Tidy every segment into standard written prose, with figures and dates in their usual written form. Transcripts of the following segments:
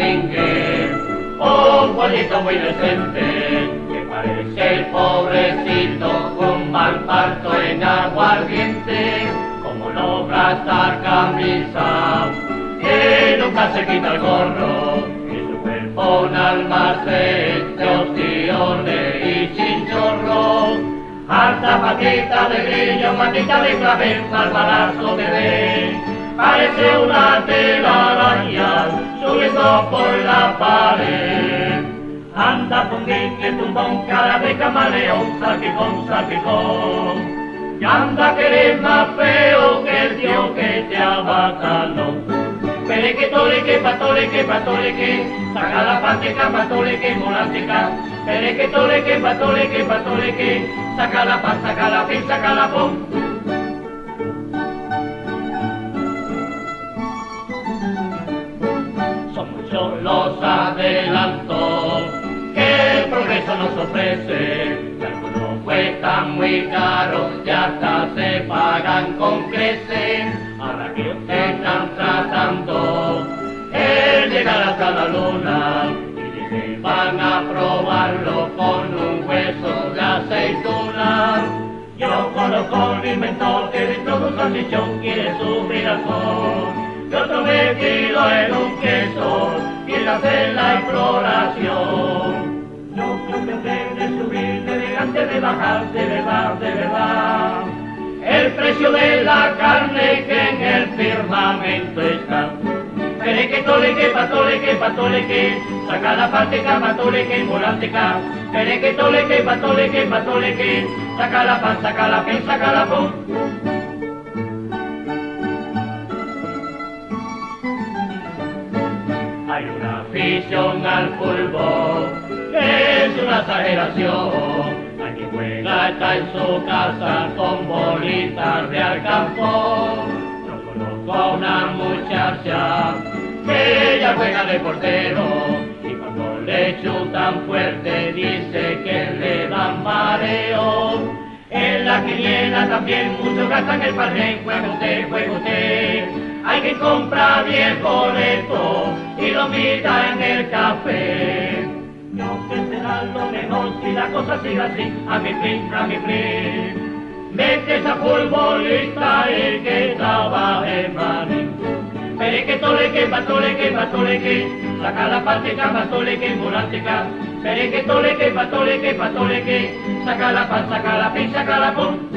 Domínguez, un Juanito muy decente, que parece el pobrecito un mal parto en aguardiente, como logra estar camisa, que nunca se quita el gorro, y su cuerpo un almacén de ostiones y chinchorro. Alta patita de grillo, patita de clavel, al balazo de ve, parece una telaraña subiendo por la pared. Anda con que tumbón, cara de camaleón, salpicón, salpicón, y anda que eres más feo que el tío que te abacaló. Pereque, toleque, patoleque, patoleque, saca la pateca, patoleque, molanteca. Pereque, toleque, patoleque, patoleque, saca la pan, saca la pin, saca la pon. Son muchos los adelantos que el progreso nos ofrece, y algunos cuestan muy caros y hasta se pagan con creces. Ahora que ustedes están tratando el llegar hasta la luna y que van a probarlo con un hueso de aceituna. Yo conozco un inventor que dentro de un salchichón quiere subir al sol, y otro metido en un queso quiere hacer la exploración. Yo creo que debe subir, debe antes de bajar, de verdad, de verdad, el precio de la carne que en el firmamento está. Pereque, toleque, patoleque, patoleque, saca la pateca, patoleque, molanteca. Pereque, toleque, patoleque, patoleque, saca la pan, saca la pen, saca la pon. Hay una afición al fútbol que es una exageración. Aquí juega, está en su casa con bolitas de alcanfor. Yo conozco a una muchacha que ella juega de portero, y cuando le chutan fuerte dice que le dan mareo. En la quiniela también muchos gastan el padrón, juega usted, juega usted. Hay que comprar bien boleto y lo mira en el café. No que será lo mejor si la cosa sigue así, a mi plin, mete esa futbolista y que trabaje maní. Pereque, toleque, patoleque, patoleque, saca la pateca, patoleque, molanteca. Pereque, toleque, patoleque, patoleque, saca la pan, saca la pin, saca la pon.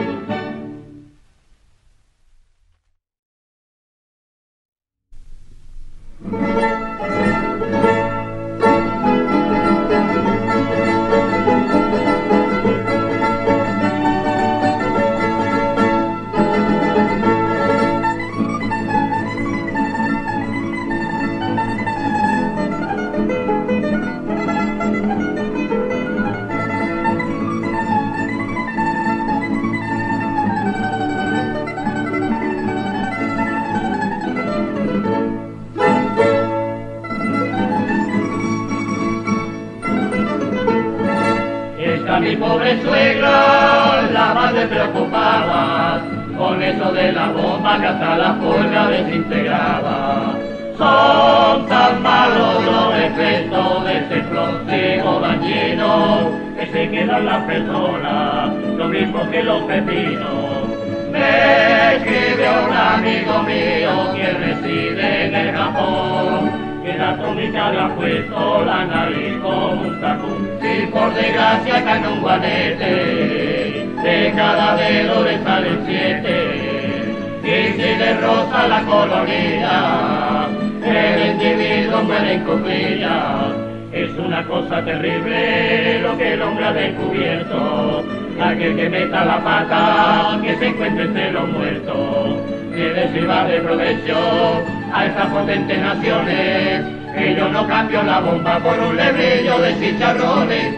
Mi pobre suegra, la madre preocupada, con eso de la bomba que hasta la forja desintegraba. Son tan malos los efectos de ese explosivo dañino, que se quedan las personas, lo mismo que los pepinos. Me escribe un amigo mío que reside en el Japón, que la atómica le ha puesto la nariz como un tacón. Si por desgracia cae en un guanete, de cada dedo le salen 7. Y si le roza la colonia, el individuo muere en copilla. Es una cosa terrible lo que el hombre ha descubierto. Aquel que meta la pata, que se encuentre entre los muertos, que le sirva de provecho a esas potentes naciones, que yo no cambio la bomba por un lebrillo de chicharrones.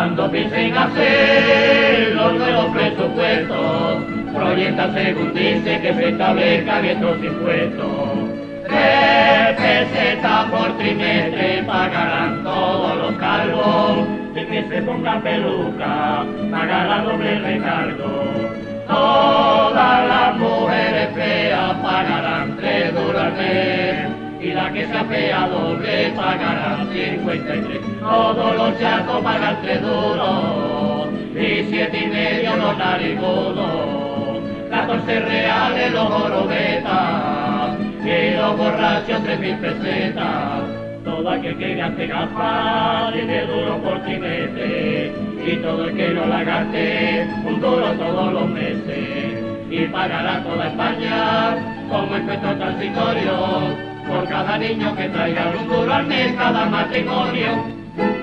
Cuando piensen hacer los nuevos presupuestos, proyectan según dice que se establezcan estos impuestos. 3 pesetas por trimestre pagarán todos los cargos, y que se pongan peluca pagarán doble recargo. Todas las mujeres feas pagarán 3 duros al mes, y la que sea fea doble pagarán 53. Todos los chatos pagan 3 duros, y 7,5 los narigudos, 14 reales los jorobetas, y los borrachos 3.000 pesetas. Todo aquel que gaste gafas, 10 duros por trimestre, y todo el que no la gaste, 1 duro todos los meses. Y pagará toda España como impuesto transitorio, por cada niño que traiga 1 duro al mes cada matrimonio.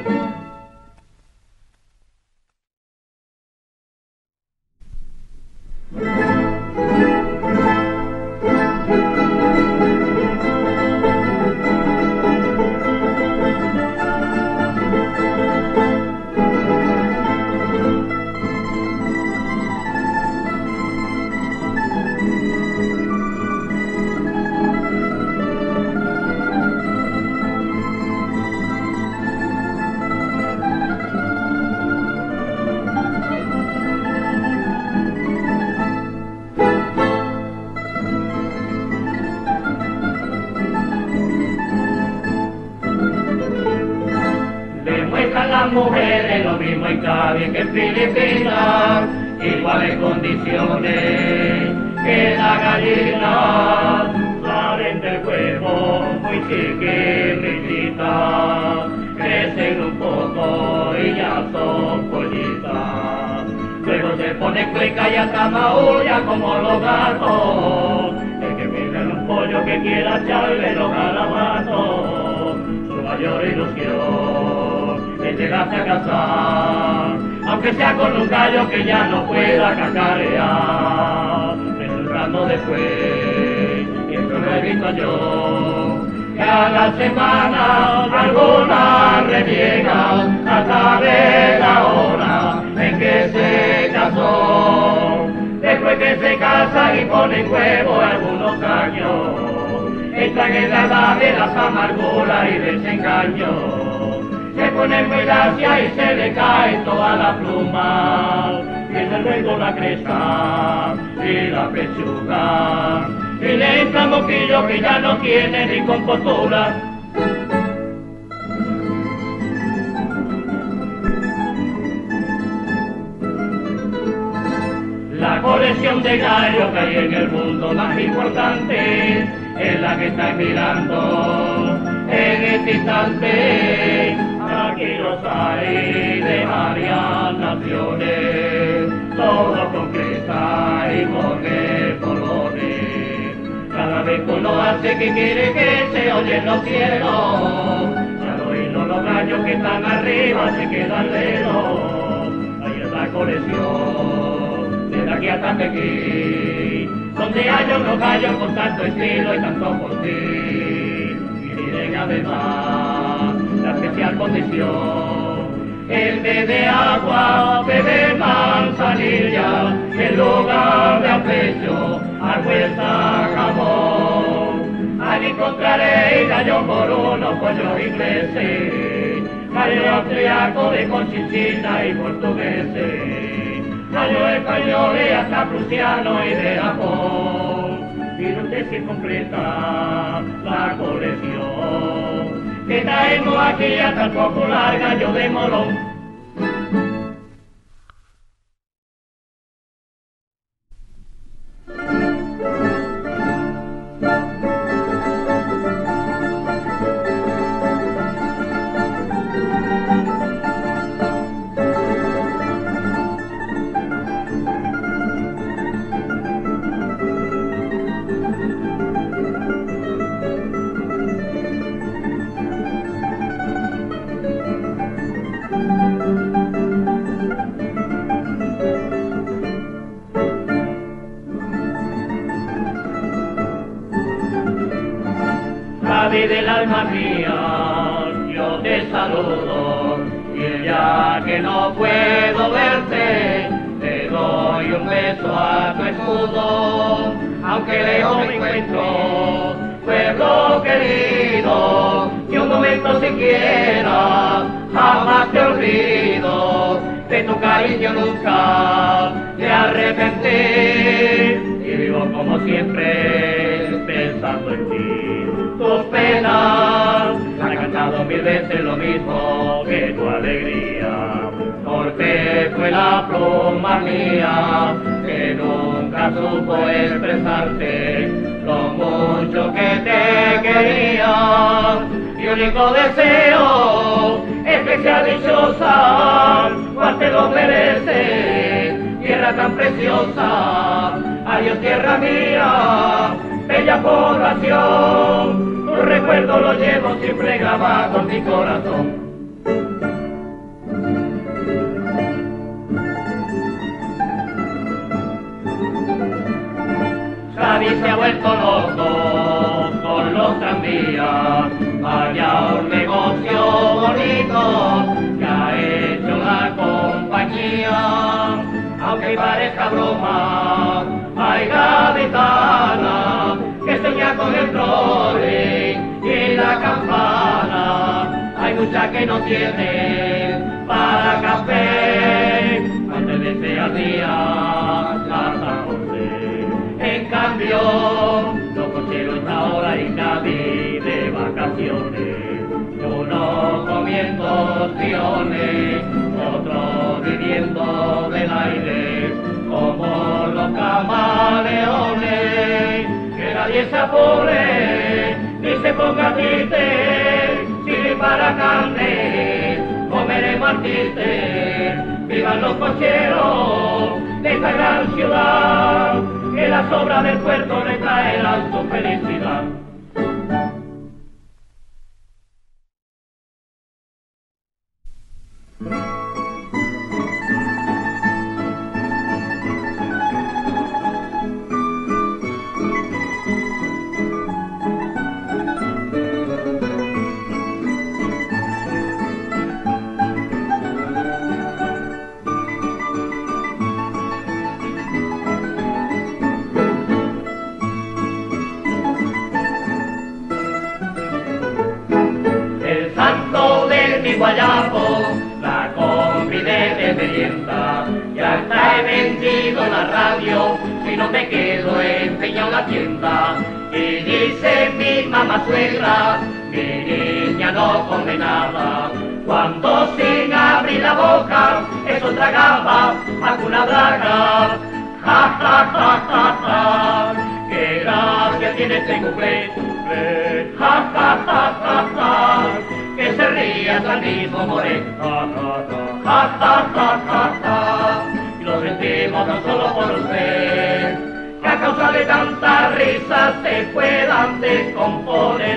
Las mujeres lo mismo en Cádiz que en Filipinas, iguales condiciones que la gallina, salen del huevo muy chiquititas, crecen un poco y ya son pollitas, luego se ponen cueca y hasta maulla como los gatos, el que pide un pollo que quiera echarle los garabatos, su mayor ilusión es llegarse a casar, aunque sea con un gallo que ya no pueda cacarear, resultando después, y esto lo he visto yo, que a la semana alguna reniega hasta de la hora en que se casó, después que se casa y pone huevo algunos años, entran en la edad de las amarguras y desengaños. Se pone muy lacia y se le cae toda la pluma, tiene luego la cresta y la pechuga, y le entra moquillo que ya no tiene ni compostura. La colección de gallos que hay en el mundo más importante es la que está mirando en este instante. Aquí los hay de varias naciones, todos con cresta y bordes colores. Cada vez que uno hace que quiere que se oye en los cielos, al oírlo los gallos que están arriba se quedan lejos. Ahí es la colección, desde aquí hasta Pekín, donde hay unos gallos con tanto estilo y tanto portín. Y tienen además la especial condición, en vez de agua bebe manzanilla, en lugar de afecho agüesa jamón. Allí encontraréis gallo por uno, pollos ingleses, gallo austriaco de conchinchina y portugueses, gallo español y hasta prusiano y de Japón. Y no sé si completa la colección que traemos aquí hasta el popular gallo de Morón. que no puedo verte, te doy un beso a tu escudo, aunque lejos me encuentro, pueblo querido, que un momento siquiera jamás te olvido, de tu cariño nunca te arrepentí, y vivo como siempre pensando en ti. Tus penas, la he cantado mil veces lo mismo que tu alegría, porque fue la pluma mía que nunca supo expresarte lo mucho que te quería. Mi único deseo es que sea dichosa, pues te lo mereces, tierra tan preciosa. Adiós tierra mía, bella población, tu recuerdo lo llevo siempre grabado en mi corazón. Cádiz se ha vuelto loco con los tranvías, vaya un negocio bonito que ha hecho la compañía, aunque parezca broma, hay gaditana que sueña con el trolley y la campana, hay mucha que no tiene para café, antes de ese día las 11. En cambio, los cocheros ahora en Cádiz de vacaciones, unos comiendo opciones, otros viviendo del aire, como los camaleones, que nadie se apure, ni se ponga triste, si para carne, comeremos al triste, vivan los cocheros de esta gran ciudad, que las obras del puerto le traerán su felicidad. Guayapo, la compide de merienda, ya está he vendido la radio, si no me quedo empeñado en la tienda, y dice mi mamá suegra, mi niña no come nada, cuando sin abrir la boca, eso tragaba alguna braga, ja ja ja ja ja, qué gracia tiene este cumple, ja ja ja ja ja, que se ría hasta el mismo moreno, ja ja ja ja ja ja, y lo sentimos no solo por usted, que a causa de tantas risas se puedan descomponer.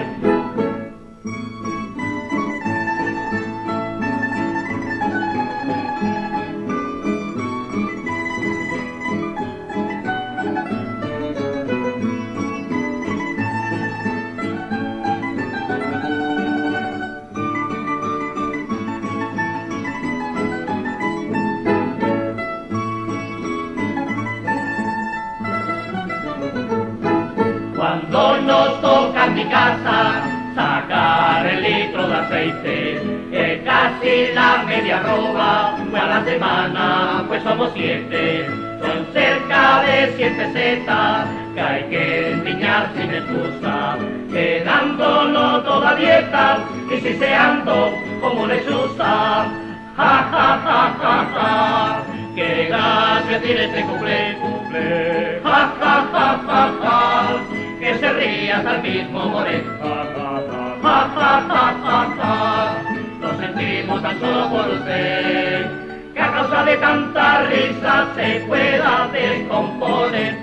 Cuando nos toca en mi casa sacar el litro de aceite, que casi la media arroba, fue a la semana, pues somos 7, son cerca de 100 pesetas, que hay que empiñar sin excusa, quedándonos toda dieta, y siseando como lechuza, ja ja ja ja ja, que gracia tiene este cumple, ja ja ja ja ja, que se ría hasta el mismo moreno, ja ja ja ja ja, lo sentimos tan solo por usted, que a causa de tanta risa se pueda descomponer.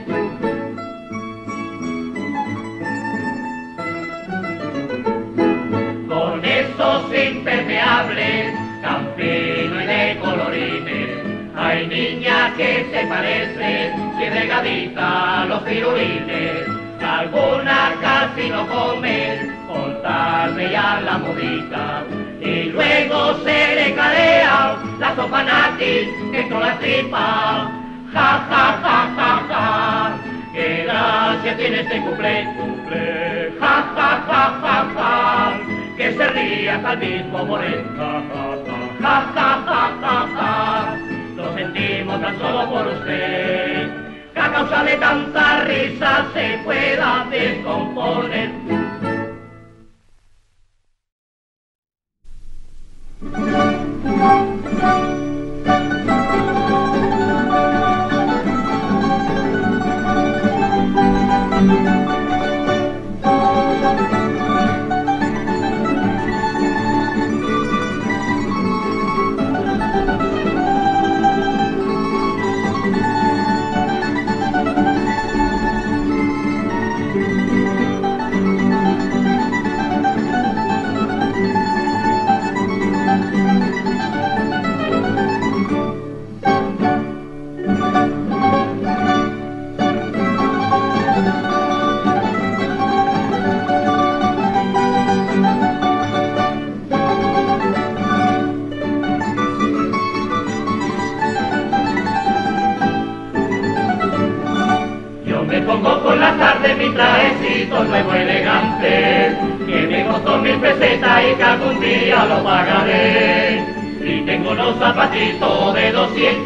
Con esos impermeables, campino y de colorines, hay niñas que se parecen, si regadita a los pirulines, algunas casi no comen, por tal ya la modita, y luego se le carean las los fanatis dentro la tripa. Ja, ja, ja, ja, ja, qué gracia tiene este cuplé, cuplé. Ja, ja, ja, ja, ja, que se ríe hasta el mismo Moret. Ja, ja, ja, ja, ja, ja, lo sentimos tan solo por usted, que a causa de tanta risa se pueda descomponer. Me pongo por la tarde mi trajecito nuevo elegante, que me costó 1000 pesetas y que algún día lo pagaré. Y tengo unos zapatitos de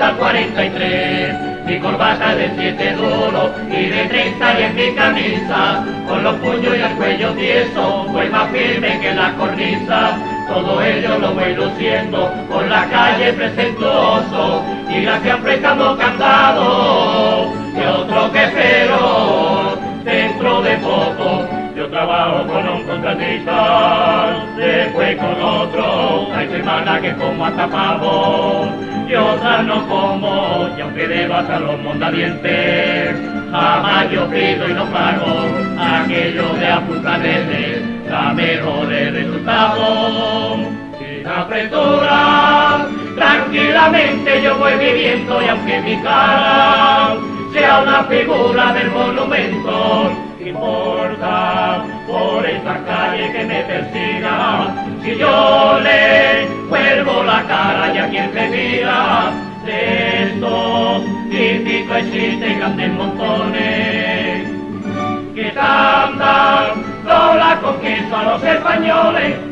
243, mi corbata de 7 duros y de 30 y en mi camisa, con los puños y el cuello tieso, voy más firme que la cornisa. Todo ello lo voy luciendo por la calle presentuoso, y gracias prestamos candado que otro que espero dentro de poco. Yo trabajo con un contratista, después con otro, hay semanas que como hasta pavo y otras no como, y aunque deba hasta los mondadientes, jamás yo pido y no pago aquello de apuntarles la mejores resultados. Sin apretura, tranquilamente yo voy viviendo, y aunque mi cara sea una figura del monumento, ¿qué importa por esa calle que me persiga? Si yo le vuelvo la cara y a quien me mira, de estos típicos existen grandes montones que cantan sola con queso a los españoles.